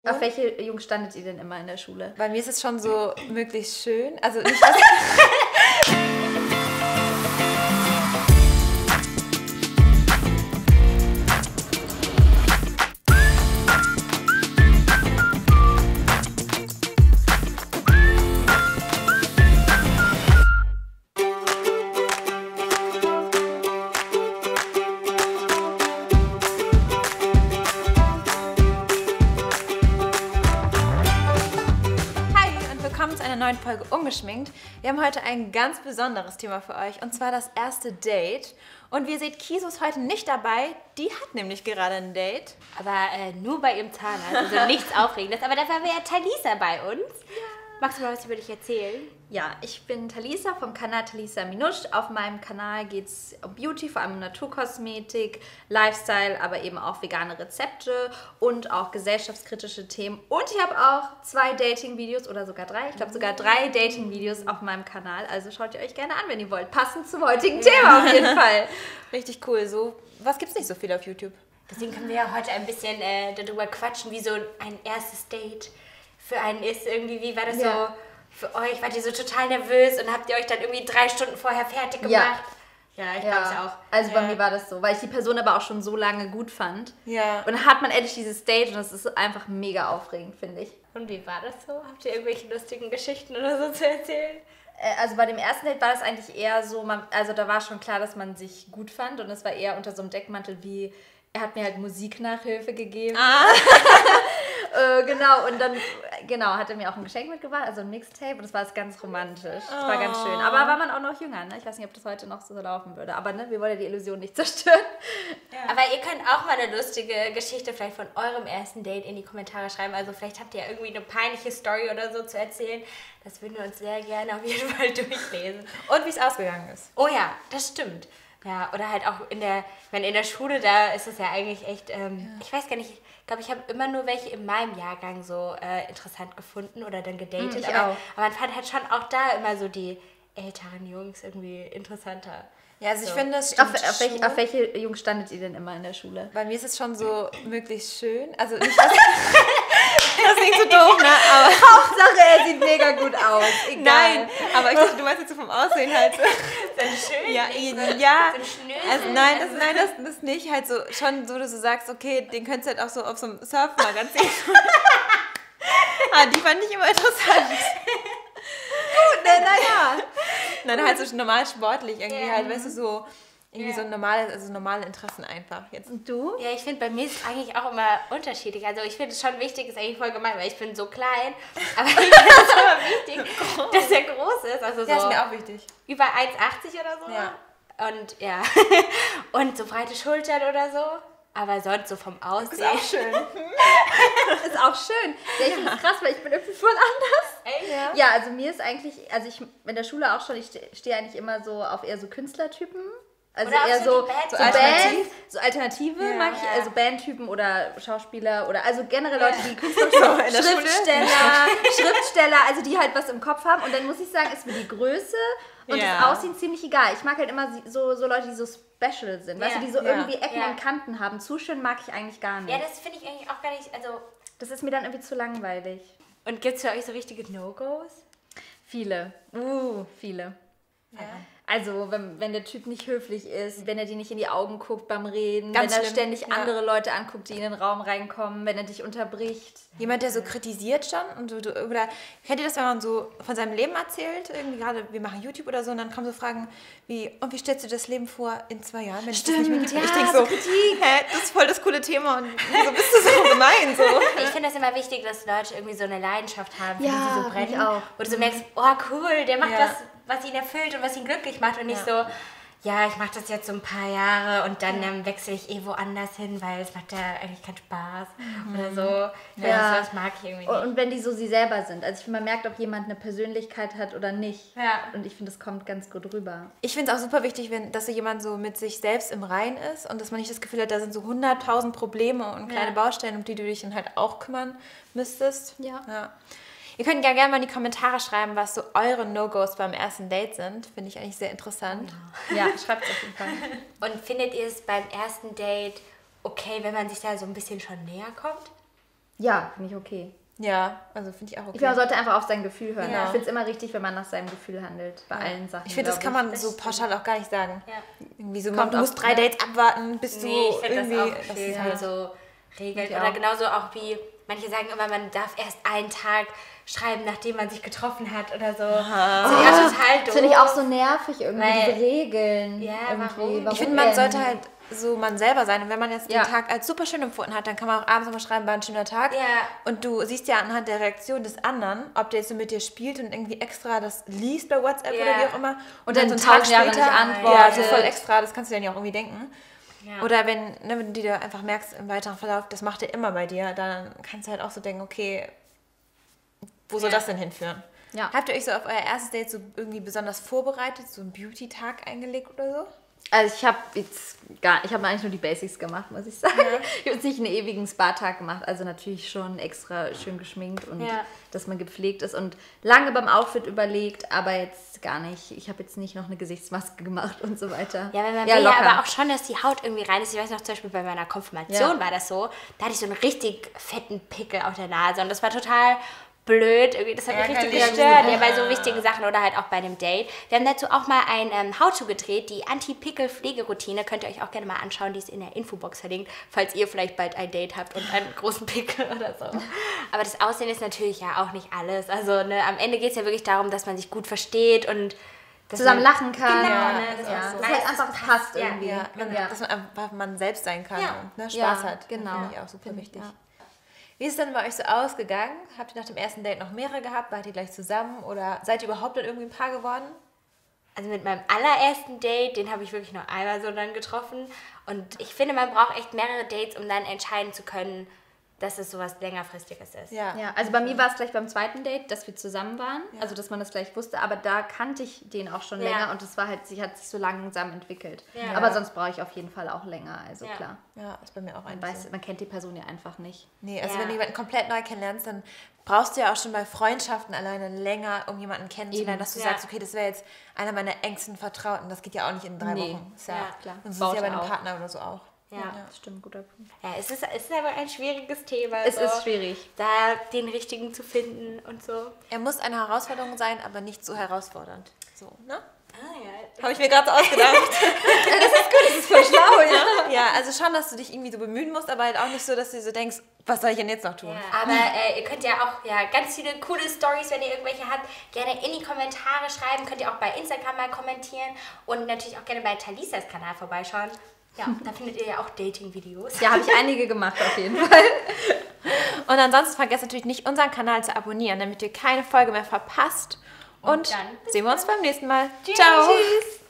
Auf welche Jungs standet ihr denn immer in der Schule? Bei mir ist es schon so möglichst schön. Also nicht neuen Folge Ungeschminkt. Wir haben heute ein ganz besonderes Thema für euch und zwar das erste Date. Und wie ihr seht, Kiso ist heute nicht dabei. Die hat nämlich gerade ein Date. Aber nur bei ihrem Zahnarzt, also nichts Aufregendes. Aber dafür wäre Talisa bei uns. Ja. Magst du mal was über dich erzählen? Ja, ich bin Talisa vom Kanal Talisa Minusch. Auf meinem Kanal geht es um Beauty, vor allem um Naturkosmetik, Lifestyle, aber eben auch vegane Rezepte und auch gesellschaftskritische Themen. Und ich habe auch 2 Dating-Videos oder sogar 3. Ich glaube sogar 3 Dating-Videos auf meinem Kanal. Also schaut ihr euch gerne an, wenn ihr wollt. Passend zum heutigen Thema auf jeden Fall. Richtig cool. So, was gibt's nicht so viel auf YouTube? Deswegen können wir ja heute ein bisschen darüber quatschen, wie so ein erstes Date für einen ist. Irgendwie, wie war das so für euch? Wart ihr so total nervös und habt ihr euch dann irgendwie 3 Stunden vorher fertig gemacht? Ja, ich glaube es auch. Also bei mir war das so, weil ich die Person aber auch schon so lange gut fand. Ja. Und dann hat man endlich dieses Date und das ist einfach mega aufregend, finde ich. Und wie war das so? Habt ihr irgendwelche lustigen Geschichten oder so zu erzählen? Also bei dem ersten Date war das eigentlich eher so, also da war schon klar, dass man sich gut fand und es war eher unter so einem Deckmantel wie, er hat mir halt Musiknachhilfe gegeben. Genau, und dann hat er mir auch ein Geschenk mitgebracht, also ein Mixtape und das war ganz romantisch. Das war ganz schön. Aber war man auch noch jünger, ne? Ich weiß nicht, ob das heute noch so laufen würde. Aber ne, wir wollen ja die Illusion nicht zerstören. Ja. Aber ihr könnt auch mal eine lustige Geschichte vielleicht von eurem ersten Date in die Kommentare schreiben. Also vielleicht habt ihr ja irgendwie eine peinliche Story oder so zu erzählen. Das würden wir uns sehr gerne auf jeden Fall durchlesen. Und wie es ausgegangen ist. Oh ja, das stimmt. Ja, oder halt auch in der Schule, da ist es ja eigentlich echt, ich weiß gar nicht, ich glaube, ich habe immer nur welche in meinem Jahrgang so interessant gefunden oder dann gedatet. Aber man fand halt schon auch da immer so die älteren Jungs irgendwie interessanter. Ja, also ich finde, das stimmt auf welche Jungs standet ihr denn immer in der Schule? Bei mir ist es schon so möglichst schön. Also nicht, das ist nicht so doof, ne? Aber Hauptsache, er sieht mega gut aus. Egal. Nein, aber ich dachte, du meinst jetzt so vom Aussehen halt so. Schön. Ja. Also nein, das nicht. Halt so schon so, dass du sagst, okay, den könntest du halt auch so auf so einem Surfmagazin. Die fand ich immer interessant. Gut, naja. Nein, halt so normal sportlich irgendwie halt, weißt du, so irgendwie so normale Interessen einfach. Jetzt. Und du? Ja, ich finde, bei mir ist es eigentlich auch immer unterschiedlich. Also ich finde es schon wichtig, ist eigentlich voll gemein, weil ich bin so klein. Aber ich finde es immer wichtig, dass er groß ist. Also so ist mir auch wichtig. Über 1,80 oder so. Ja. Und ja, und so breite Schultern oder so. Aber sonst so vom Aussehen. Ist auch schön. Ist auch schön. Ja, ich finde es krass, weil ich bin irgendwie voll anders. Echt? Ja, also mir ist eigentlich, also ich in der Schule auch schon, ich stehe eigentlich immer so auf eher so Künstlertypen. Also oder eher so Alternative mag ich, also Bandtypen oder Schauspieler oder also generell Leute, die Künstler Schriftsteller, also die halt was im Kopf haben. Und dann muss ich sagen, ist mir die Größe und das Aussehen ziemlich egal. Ich mag halt immer so Leute, die so special sind, weißt du, die so irgendwie Ecken und Kanten haben. Zu schön mag ich eigentlich gar nicht. Ja, das finde ich eigentlich auch gar nicht, also... Das ist mir dann irgendwie zu langweilig. Und gibt es für euch so richtige No-Gos? Viele. Viele. Ja. Also, wenn der Typ nicht höflich ist, wenn er dir nicht in die Augen guckt beim Reden, Ganz wenn er schlimm. ständig andere Leute anguckt, die in den Raum reinkommen, wenn er dich unterbricht. Jemand, der so kritisiert schon und oder kennt ihr das, wenn man so von seinem Leben erzählt, irgendwie gerade, wir machen YouTube oder so und dann kommen so Fragen wie, und wie stellst du das Leben vor in 2 Jahren, wenn Stimmt, ich das nicht mitkriege? Ich denke so so, Kritik. das ist voll das coole Thema und wieso bist du so gemein? So. Ich finde das immer wichtig, dass Leute irgendwie so eine Leidenschaft haben, für die Ja, sie so brennen. ich auch. Wo du so merkst, oh cool, der macht was ihn erfüllt und was ihn glücklich macht und nicht so, ja, ich mache das jetzt so ein paar Jahre und dann wechsle ich woanders hin, weil es macht ja eigentlich keinen Spaß oder so. Ja. Das mag ich irgendwie nicht. Und wenn die so sie selber sind. Also ich finde, man merkt, ob jemand eine Persönlichkeit hat oder nicht. Ja. Und ich finde, das kommt ganz gut rüber. Ich finde es auch super wichtig, dass so jemand so mit sich selbst im Reinen ist und dass man nicht das Gefühl hat, da sind so 100.000 Probleme und kleine Baustellen, um die du dich dann halt auch kümmern müsstest. Ja. Ihr könnt ja gerne mal in die Kommentare schreiben, was so eure No-Gos beim ersten Date sind. Finde ich eigentlich sehr interessant. Ja, schreibt es auf jeden Fall. Und findet ihr es beim ersten Date okay, wenn man sich da so ein bisschen schon näher kommt? Ja, finde ich okay. Ja, also finde ich auch okay. Ich finde, man sollte einfach auf sein Gefühl hören. Ja. Ich finde es immer richtig, wenn man nach seinem Gefühl handelt, bei allen Sachen. Ich finde, das kann man so pauschal auch gar nicht sagen. Ja. Irgendwie so, du musst 3 Dates abwarten, bis du ich finde irgendwie... das auch schön, halt so regelt. Ja. Oder genauso auch wie, manche sagen immer, man darf erst einen Tag schreiben, nachdem man sich getroffen hat oder so. Das ist ja total doof. Das finde ich auch so nervig irgendwie, Weil- diese Regeln. Ja, irgendwie. warum? Ich finde, man sollte halt so man selber sein. Und wenn man jetzt den Ja. Tag als super schön empfunden hat, dann kann man auch abends nochmal schreiben, war ein schöner Tag. Ja. Und du siehst ja anhand der Reaktion des anderen, ob der jetzt so mit dir spielt und irgendwie extra das liest bei WhatsApp Ja. oder wie auch immer. Und dann so 1000 Jahre nicht Ja, antwortet. so voll extra, das kannst du dann ja auch irgendwie denken. Ja. Oder wenn du dir einfach merkst im weiteren Verlauf, das macht er immer bei dir, dann kannst du halt auch so denken, okay, wo soll das denn hinführen? Ja. Habt ihr euch so auf euer erstes Date so irgendwie besonders vorbereitet, so einen Beauty-Tag eingelegt oder so? Also ich habe eigentlich nur die Basics gemacht, muss ich sagen. Ich habe jetzt nicht einen ewigen Spa-Tag gemacht, also natürlich schon extra schön geschminkt und dass man gepflegt ist und lange beim Outfit überlegt, aber jetzt gar nicht. Ich habe jetzt nicht noch eine Gesichtsmaske gemacht und so weiter. Ja, weil man will ja aber auch schon, dass die Haut irgendwie rein ist. Ich weiß noch, zum Beispiel bei meiner Konfirmation war das so, da hatte ich so einen richtig fetten Pickel auf der Nase und das war total blöd, irgendwie, das hat mich richtig gestört, ja, bei so wichtigen Sachen oder halt auch bei dem Date. Wir haben dazu auch mal ein How-To gedreht, die Anti-Pickel-Pflegeroutine, könnt ihr euch auch gerne mal anschauen, die ist in der Infobox verlinkt, falls ihr vielleicht bald ein Date habt und einen großen Pickel oder so. Aber das Aussehen ist natürlich ja auch nicht alles, also ne, am Ende geht es ja wirklich darum, dass man sich gut versteht und dass zusammen man, lachen kann. Genau, ne, Das das ist halt einfach passt irgendwie. Ja, dass man einfach man selbst sein kann und ne, Spaß Ja, hat. genau. Finde ich auch super wichtig. Ja. Wie ist es denn bei euch so ausgegangen? Habt ihr nach dem ersten Date noch mehrere gehabt? Wart ihr gleich zusammen? Oder seid ihr überhaupt dann irgendwie ein Paar geworden? Also mit meinem allerersten Date, den habe ich wirklich nur einmal so dann getroffen. Und ich finde, man braucht echt mehrere Dates, um dann entscheiden zu können, dass es sowas längerfristiges ist. Ja, also bei mir war es gleich beim zweiten Date, dass wir zusammen waren, also dass man das gleich wusste, aber da kannte ich den auch schon länger und das war halt, sie hat sich so langsam entwickelt. Ja. Aber sonst brauche ich auf jeden Fall auch länger, also klar. Ja, ist bei mir auch ein Man kennt die Person ja einfach nicht. Nee, also wenn du jemanden komplett neu kennenlernst, dann brauchst du ja auch schon bei Freundschaften alleine länger, um jemanden kennenzulernen, dass du sagst, okay, das wäre jetzt einer meiner engsten Vertrauten. Das geht ja auch nicht in 3 Wochen. Ist klar. Und so ist ja bei einem Partner oder so auch. Ja, das stimmt, guter Punkt. Ja, es ist aber ein schwieriges Thema. Es ist schwierig. Da den richtigen zu finden und so. Er muss eine Herausforderung sein, aber nicht so herausfordernd. So, ne? Ah ja. Habe ich mir gerade so ausgedacht. Das ist voll schlau, ja. Ja, also schon, dass du dich irgendwie so bemühen musst, aber halt auch nicht so, dass du so denkst, was soll ich denn jetzt noch tun? Ja, aber ihr könnt ja auch ganz viele coole Storys, wenn ihr irgendwelche habt, gerne in die Kommentare schreiben. Könnt ihr auch bei Instagram mal kommentieren und natürlich auch gerne bei Talisas Kanal vorbeischauen. Ja, da findet ihr ja auch Dating-Videos. Ja, habe ich einige gemacht auf jeden Fall. Und ansonsten vergesst natürlich nicht, unseren Kanal zu abonnieren, damit ihr keine Folge mehr verpasst. Und dann sehen wir uns beim nächsten Mal. Tschüss. Ciao! Tschüss.